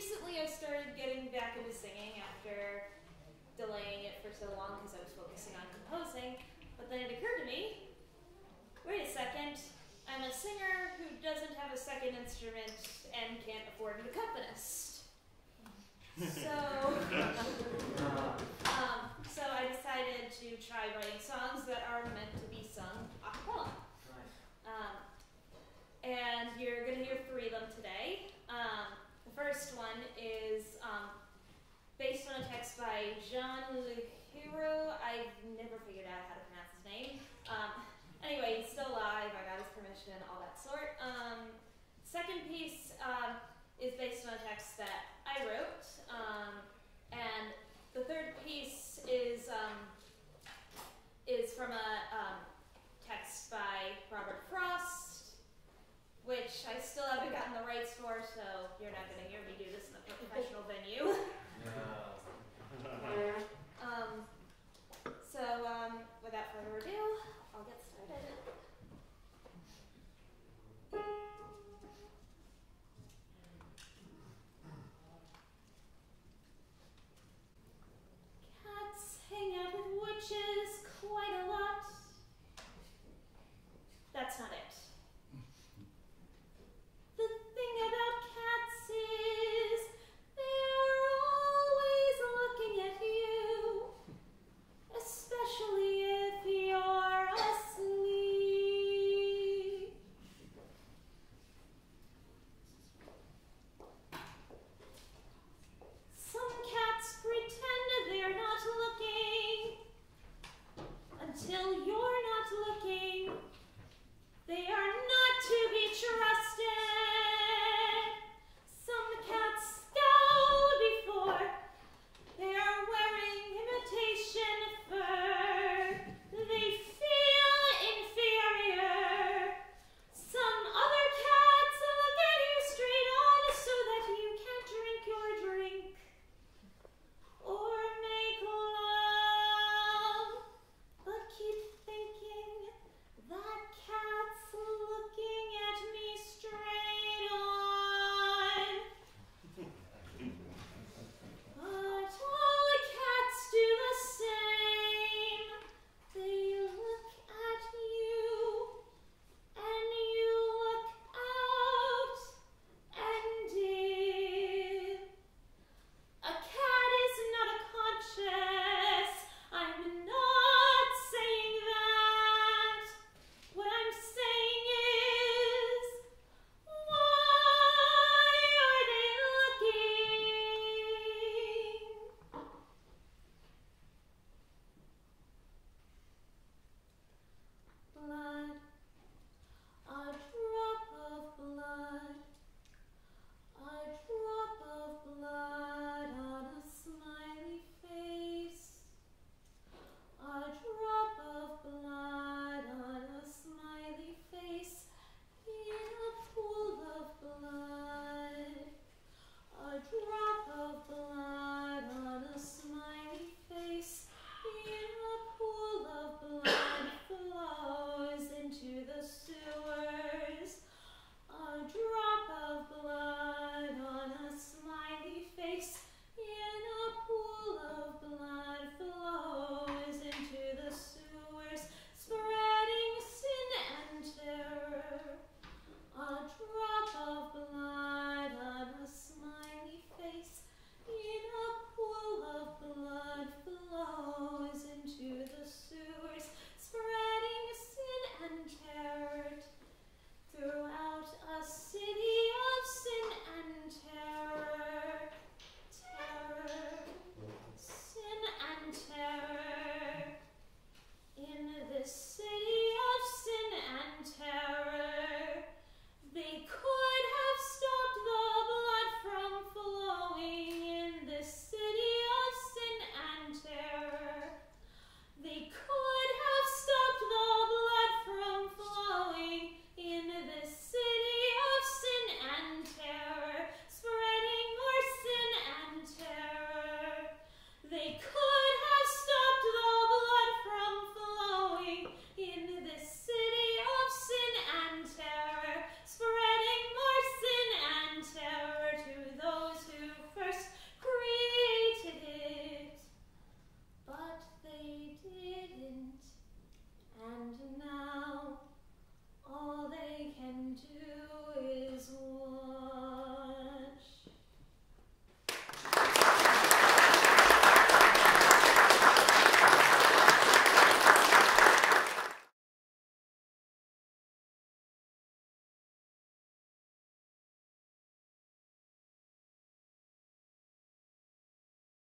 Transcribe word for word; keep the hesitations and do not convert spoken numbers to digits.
recently I started getting back into singing after delaying it for so long because I was focusing on composing. But then it occurred to me, wait a second, I'm a singer who doesn't have a second instrument and can't afford an accompanist. So, um, so I decided to try writing songs that are meant to be sung a cappella. Um, and you're going to hear three of them today. Um, the first one is um, based on a text by Jean Leroux. I've never figured out how to pronounce his name. Um, anyway, he's still alive. I got his permission, all that sort. Um, second piece um, is based on a text that I wrote. Um, and the third piece is um, is from a um, text by Robert Frost, which I still haven't gotten the rights for, so you're not going to hear me do this in a professional venue. um, so um, without further ado, I'll get started. Cats hang out with witches quite a lot. That's not it. The thing about cats is they're always looking at you, especially if you're asleep. Some cats pretend they're not looking until you're not looking. They are not to be trusted. Some cats scowl before they are wearing imitation fur. They feel inferior. Some other cats look at you straight on so that you can't drink your drink or make love. But keep thinking that cat's looking at me straight on. But all cats do the same. They look at you, and you look out and in. A cat is not a conscious. I'm not saying that. What I'm saying is, why are they looking? Blood, a drop of blood, a drop of blood on a smiley face. A drop of blood on a smiley face in a pool of blood. A drop of blood.